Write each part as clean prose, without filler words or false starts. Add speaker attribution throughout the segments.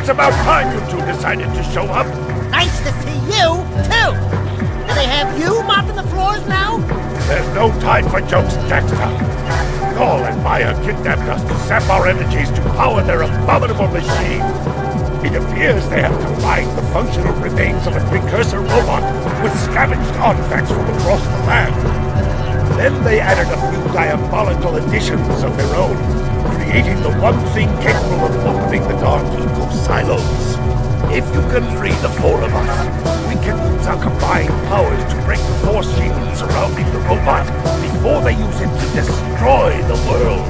Speaker 1: It's about time you two decided to show up.
Speaker 2: Nice to see you, too. Do they have you mopping the floors now?
Speaker 1: There's no time for jokes, Dexter. Gaul and Maya kidnapped us to sap our energies to power their abominable machine. It appears they have combined the functional remains of a precursor robot with scavenged artifacts from across the land. Then they added a few diabolical additions of their own, creating the one thing capable of opening the dark eco silos. If you can free the four of us, we can use our combined powers to break the force shield surrounding the robot before they use it to destroy the world.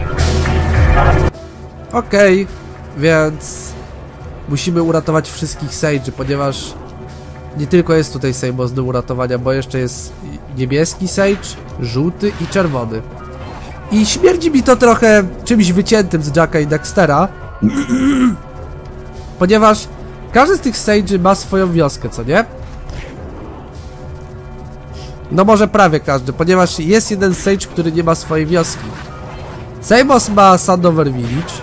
Speaker 3: Okej, więc musimy uratować wszystkich Sage'y, ponieważ nie tylko jest tutaj Sejmos do uratowania, bo jeszcze jest niebieski Sage, żółty i czerwony. I śmierdzi mi to trochę czymś wyciętym z Jacka i Dextera, ponieważ każdy z tych Sage'y ma swoją wioskę, co nie? No może prawie każdy, ponieważ jest jeden Sage, który nie ma swojej wioski. Sejmos ma Sandover Village,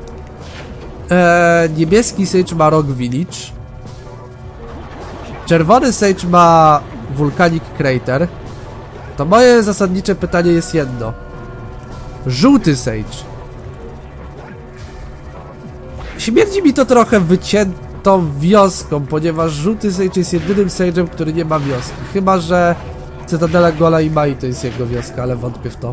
Speaker 3: niebieski Sage ma Rock Village, czerwony Sage ma Volcanic Crater. To moje zasadnicze pytanie jest jedno. Żółty Sage. Śmierdzi mi to trochę wyciętą wioską, ponieważ żółty Sage jest jedynym Sage'em, który nie ma wioski. Chyba że Cytadela Gola i Mai to jest jego wioska, ale wątpię w to.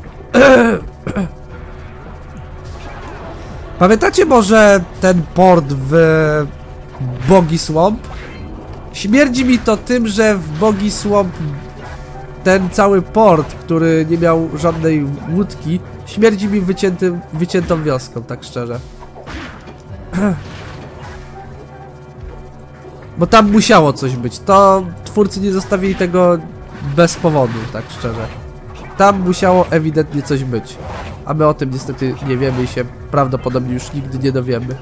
Speaker 3: Pamiętacie może ten port w Boggy Swamp? Śmierdzi mi to tym, że w Boggy Swamp ten cały port, który nie miał żadnej łódki, śmierdzi mi wyciętą wioską, tak szczerze. Bo tam musiało coś być. To twórcy nie zostawili tego bez powodu, tak szczerze. Tam musiało ewidentnie coś być. A my o tym niestety nie wiemy i się prawdopodobnie już nigdy nie dowiemy.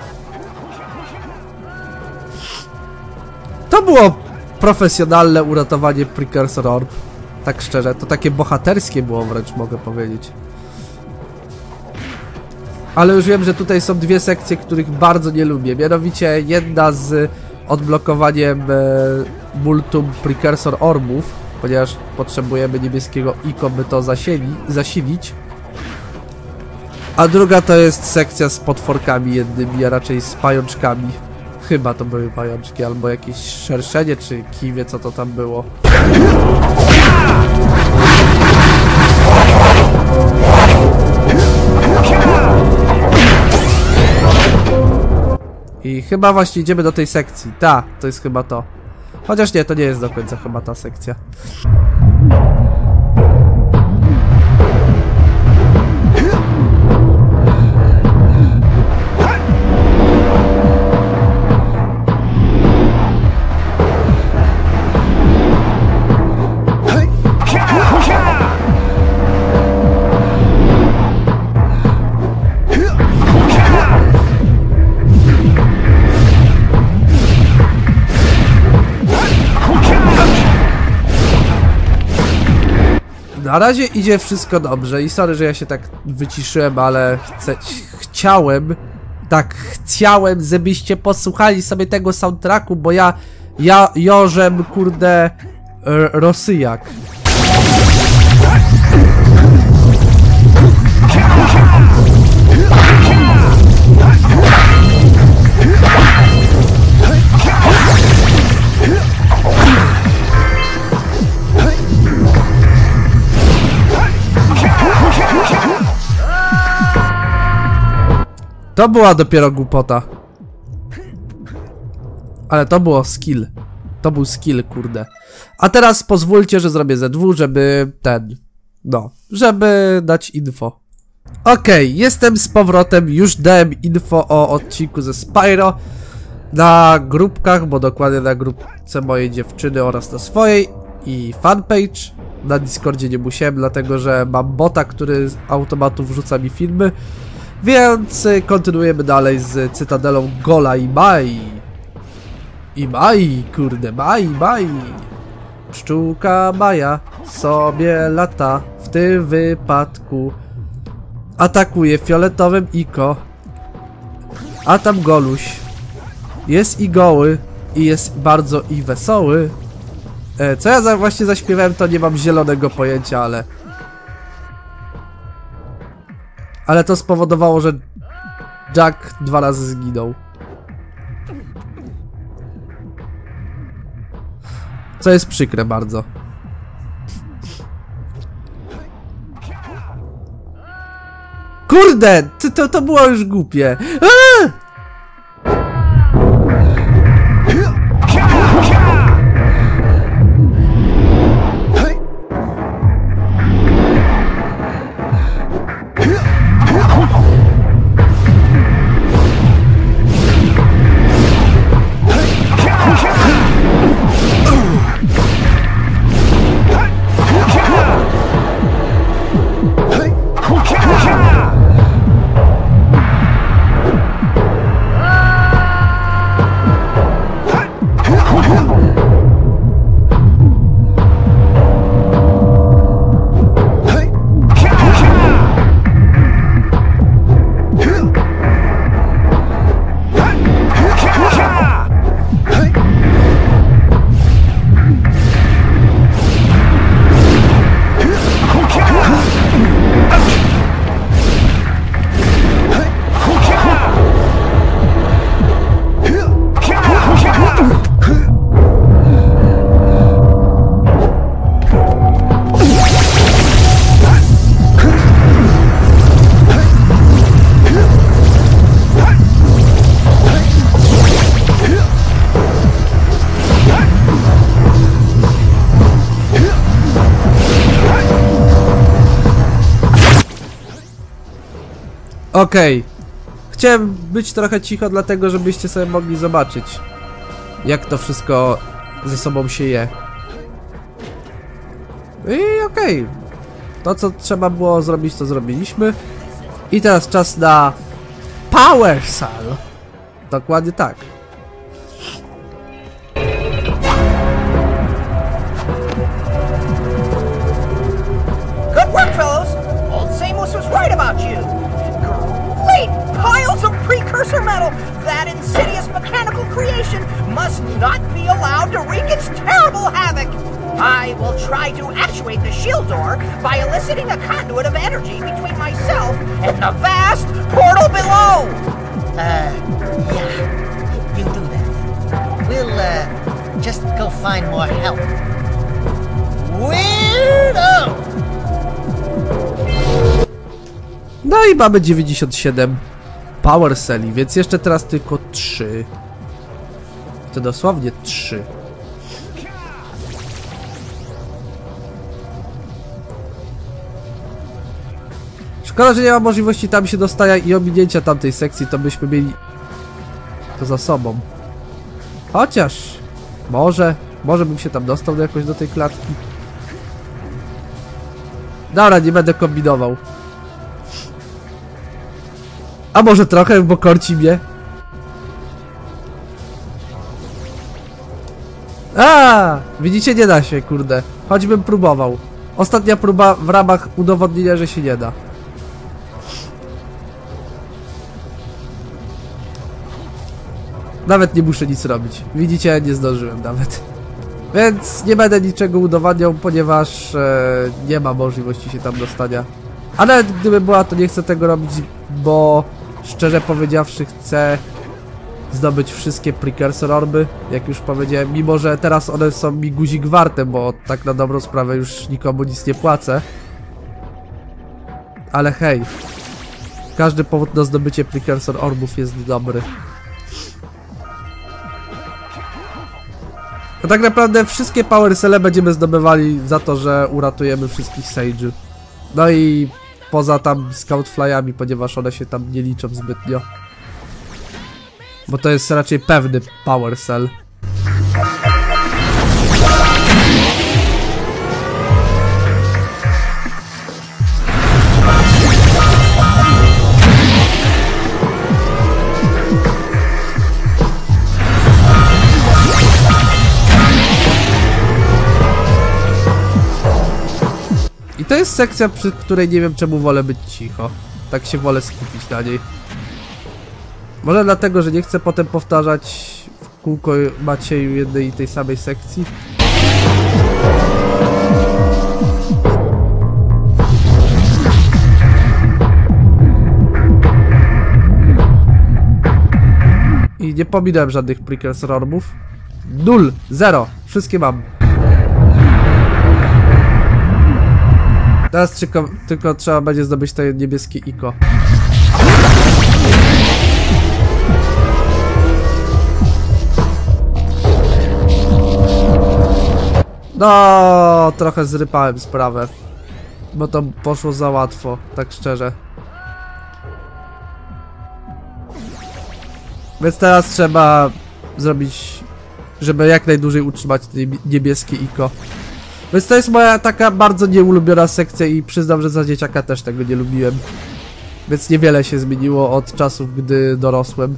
Speaker 3: To było profesjonalne uratowanie Precursor Orb. Tak szczerze, to takie bohaterskie było wręcz, mogę powiedzieć. Ale już wiem, że tutaj są dwie sekcje, których bardzo nie lubię. Mianowicie jedna z odblokowaniem multum Precursor Orbów, ponieważ potrzebujemy niebieskiego ICO, by to zasilić. A druga to jest sekcja z potworkami jednymi, a raczej z pajączkami. Chyba to były pajączki, albo jakieś szerszenie, czy kiwie, co to tam było. I chyba właśnie idziemy do tej sekcji. Ta, to jest chyba to. Chociaż nie, to nie jest do końca chyba ta sekcja. Na razie idzie wszystko dobrze i sorry, że ja się tak wyciszyłem, ale chciałem, żebyście posłuchali sobie tego soundtracku, bo ja jożem, kurde, Rosyjak. To była dopiero głupota. Ale to było skill. To był skill, kurde. A teraz pozwólcie, że zrobię Z2, żeby żeby dać info. Okej, jestem z powrotem. Już dałem info o odcinku ze Spyro na grupkach, bo dokładnie na grupce mojej dziewczyny oraz na swojej i fanpage. Na Discordzie nie musiałem, dlatego że mam bota, który z automatu wrzuca mi filmy. Więc kontynuujemy dalej z Cytadelą Gola i Mai. I Mai, kurde, Mai. Pszczółka Maja sobie lata, w tym wypadku atakuje fioletowym Iko. A tam Goluś. Jest i goły, i jest bardzo i wesoły. Co ja właśnie zaśpiewałem, to nie mam zielonego pojęcia, ale to spowodowało, że Jack 2 razy zginął. Co jest przykre bardzo. Kurde! To było już głupie. Aaa! Okej. Chciałem być trochę cicho, dlatego żebyście sobie mogli zobaczyć, jak to wszystko ze sobą się je. I okej. To, co trzeba było zrobić, to zrobiliśmy. I teraz czas na Power Cell. Dokładnie tak.
Speaker 2: Good work, fellows! Old Samus was right about you! Great piles of precursor metal! That insidious mechanical creation must not be allowed to wreak its terrible havoc! I will try to actuate the shield door by eliciting a conduit of energy between myself and the vast portal below!
Speaker 4: Yeah, you do that. We'll, just go find more help. Weirdo!
Speaker 3: No i mamy 97 Power Celli, więc jeszcze teraz tylko 3. To dosłownie 3. Szkoda, że nie ma możliwości tam się dostania i ominięcia tamtej sekcji, to byśmy mieli to za sobą. Chociaż może bym się tam dostał jakoś do tej klatki. Dobra, nie będę kombinował. A może trochę, bo korci mnie. Widzicie, nie da się, kurde. Choćbym próbował. Ostatnia próba w ramach udowodnienia, że się nie da. Nawet nie muszę nic robić. Widzicie, nie zdążyłem nawet. Więc nie będę niczego udowadniał, ponieważ nie ma możliwości się tam dostania. A nawet gdyby była, to nie chcę tego robić, bo szczerze powiedziawszy chcę zdobyć wszystkie Precursor Orby, jak już powiedziałem, mimo że teraz one są mi guzik warte, bo tak na dobrą sprawę już nikomu nic nie płacę. Ale hej, każdy powód na zdobycie Precursor Orbów jest dobry. No tak naprawdę wszystkie Power Celle będziemy zdobywali za to, że uratujemy wszystkich Sage'ów. No i poza tam Scoutflyami, ponieważ one się tam nie liczą zbytnio. Bo to jest raczej pewny Power Cell. I to jest sekcja, przy której nie wiem czemu wolę być cicho. Tak się wolę skupić na niej. Może dlatego, że nie chcę potem powtarzać w kółko Macieju jednej i tej samej sekcji. I nie pominąłem żadnych precursor orbów. 0, 0, wszystkie mam. Teraz tylko trzeba będzie zdobyć to niebieskie iko. No, trochę zrypałem sprawę. Bo to poszło za łatwo, tak szczerze. Więc teraz trzeba zrobić, żeby jak najdłużej utrzymać niebieskie iko. Więc to jest moja taka bardzo nieulubiona sekcja i przyznam, że za dzieciaka też tego nie lubiłem. Więc niewiele się zmieniło od czasów, gdy dorosłem.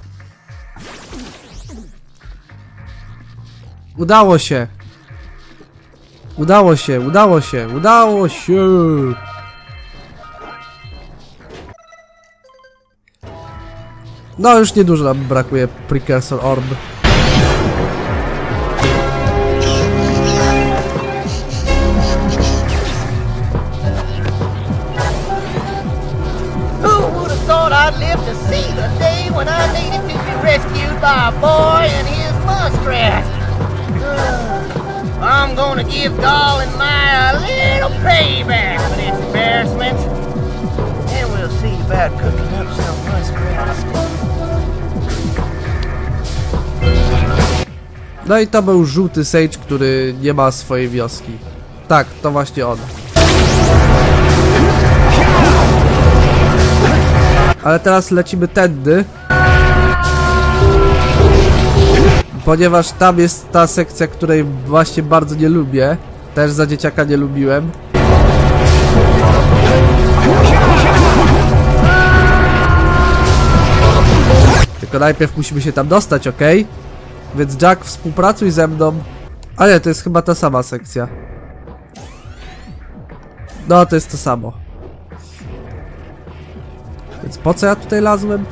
Speaker 3: Udało się! Udało się, udało się, udało się! No już niedużo nam brakuje Precursor Orb.
Speaker 2: I'd live to see the day when I needed to be rescued by a boy and his muskrat. I'm gonna give Doll and Maya a little payback for this embarrassment. And we'll see about cooking up some muskrats.
Speaker 3: No i to był żółty Sage, który nie ma swojej wioski. Tak, to właśnie on. Ale teraz lecimy tędy. Ponieważ tam jest ta sekcja, której właśnie bardzo nie lubię. Też za dzieciaka nie lubiłem. Tylko najpierw musimy się tam dostać, ok? Więc Jack, współpracuj ze mną. A nie, to jest chyba ta sama sekcja. No, to jest to samo. Więc po co ja tutaj lazłem?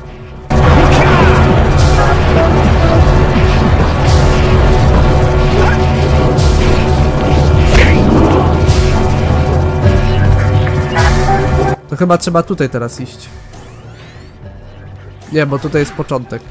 Speaker 3: To chyba trzeba tutaj teraz iść. Nie, bo tutaj jest początek.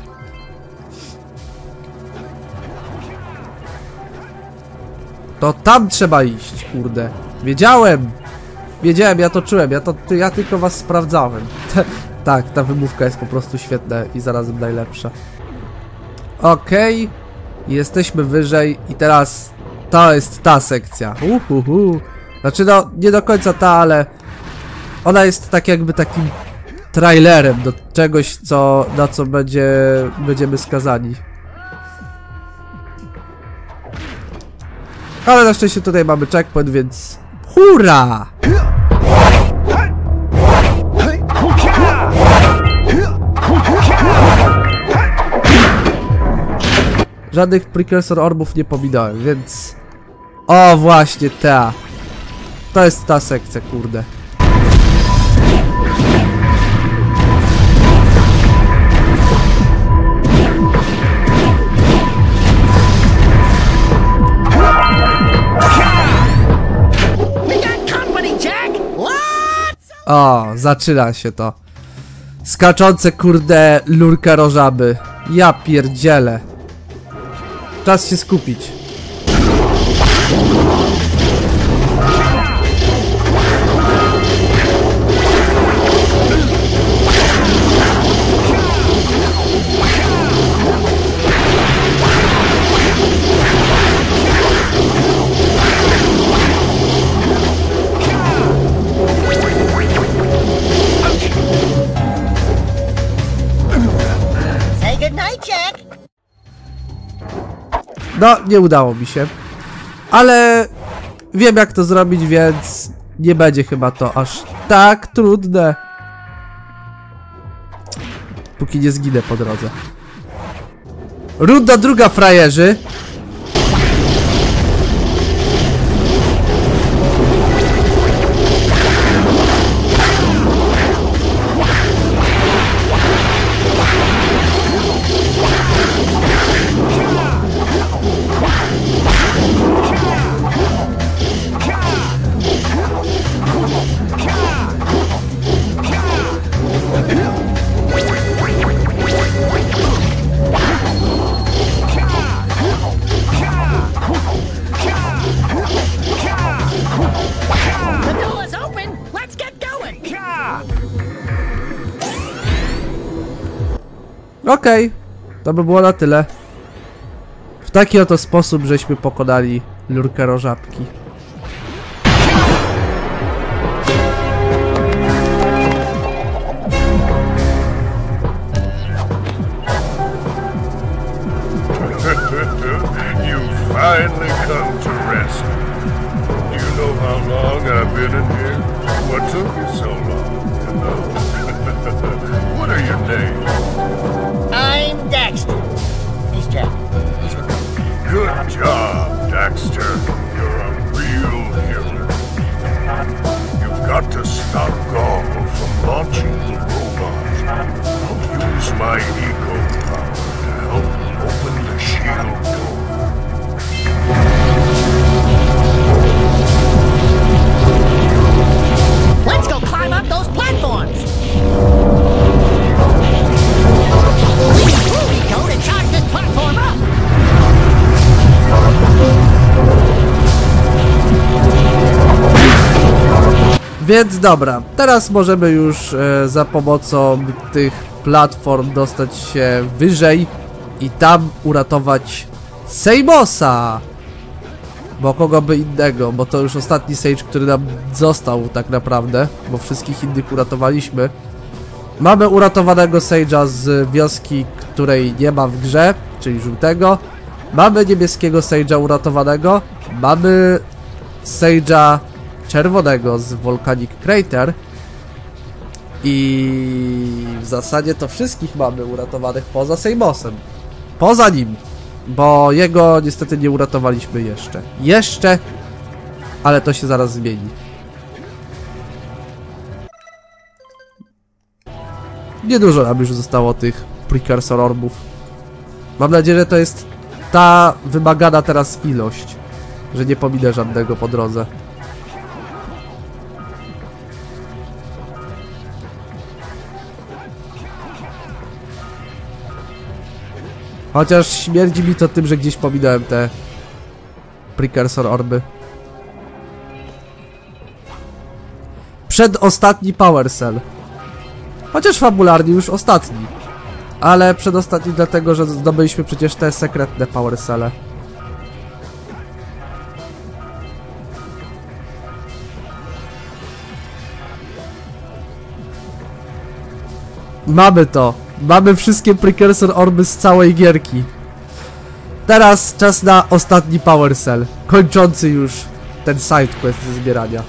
Speaker 3: To tam trzeba iść, kurde. Wiedziałem! Wiedziałem, ja to czułem, ja tylko was sprawdzałem. Tak, ta wymówka jest po prostu świetna i zarazem najlepsza. Okej. Jesteśmy wyżej i teraz to jest ta sekcja. Znaczy no, nie do końca ta, ale ona jest tak jakby takim trailerem do czegoś, na co będziemy skazani. Ale na szczęście tutaj mamy checkpoint, więc hurra! Żadnych precursor orbów nie pominąłem, więc... O, właśnie ta. To jest ta sekcja, kurde. O, zaczyna się to. Skaczące, kurde, lurkarożaby. Ja pierdzielę. Czas się skupić.
Speaker 2: Say goodnight, Jack.
Speaker 3: No, nie udało mi się. Ale wiem jak to zrobić, więc nie będzie chyba to aż tak trudne. Póki nie zginę po drodze. Runda druga, frajerzy. Okej, to by było na tyle. W taki oto sposób żeśmy pokonali lurkerożabki.
Speaker 1: You finally come to rest. Do you know how long I've been in here? What took you so long? What are your names?
Speaker 4: I'm Daxter. He's Jack. He's with me.
Speaker 1: Good job, Daxter. You're a real hero. You've got to stop Gaul from launching the robot. I'll use my eco power to help open the shield door.
Speaker 4: Let's go climb up those platforms. Here we go to charge this platform up.
Speaker 3: Więc dobra, teraz możemy już za pomocą tych platform dostać się wyżej i tam uratować Sejmosa! Bo kogo by innego, bo to już ostatni Sage, który nam został tak naprawdę, bo wszystkich innych uratowaliśmy. Mamy uratowanego Sage'a z wioski, której nie ma w grze, czyli żółtego. Mamy niebieskiego Sage'a uratowanego. Mamy Sage'a czerwonego z Volcanic Crater. I w zasadzie to wszystkich mamy uratowanych poza Sejmosem. Poza nim. Bo jego niestety nie uratowaliśmy jeszcze. Ale to się zaraz zmieni. Niedużo nam już zostało tych Precursor Orbów. Mam nadzieję, że to jest ta wymagana teraz ilość. Że nie pominę żadnego po drodze. Chociaż śmierdzi mi to tym, że gdzieś pominąłem te Precursor Orby. Przedostatni Power Cell. Chociaż fabularnie już ostatni. Ale przedostatni dlatego, że zdobyliśmy przecież te sekretne Power Celle. Mamy to. Mamy wszystkie Precursor Orby z całej gierki. Teraz czas na ostatni Power Cell, kończący już ten sidequest ze zbierania.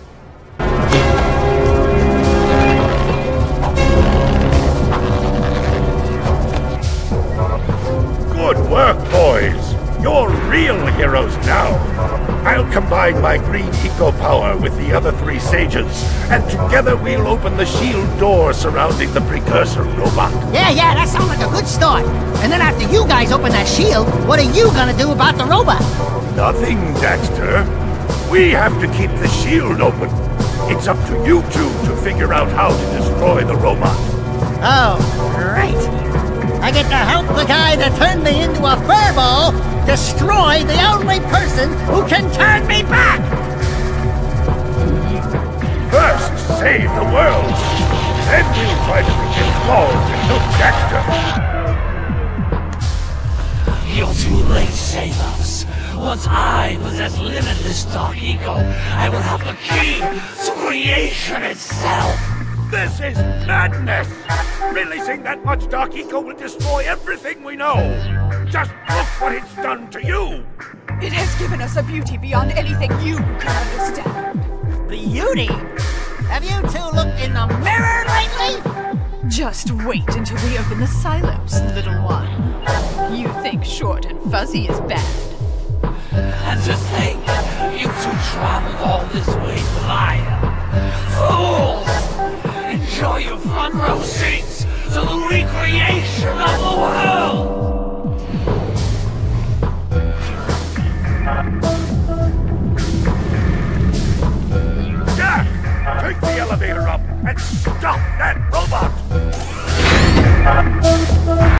Speaker 1: Good work, boys. You're real heroes now. I'll combine my green eco power with the other three sages, and together we'll open the shield door surrounding the precursor robot.
Speaker 4: Yeah, that sounds like a good start. And then after you guys open that shield, what are you gonna do about the robot?
Speaker 1: Nothing, Daxter. We have to keep the shield open. It's up to you two to figure out how to destroy the robot.
Speaker 4: Oh, great. I get to help the guy that turned me into a furball destroy the only person who can turn me back!
Speaker 1: First, save the world. Then we'll try to convince Gaul to help Daxter.
Speaker 5: You're too late, Savos. Once I possess limitless dark eco, I will have the key to creation itself.
Speaker 1: This is madness! Releasing that much dark eco will destroy everything we know. Just look what it's done to you!
Speaker 6: It has given us a beauty beyond anything you can understand.
Speaker 4: Beauty? Have you two looked in the mirror lately?
Speaker 6: Just wait until we open the silos, little one. You think short and fuzzy is bad.
Speaker 5: And to think, you two traveled all this way flying. Fools! Enjoy your front row seats to the recreation of the world!
Speaker 1: Jack! Take the elevator up and stop that robot!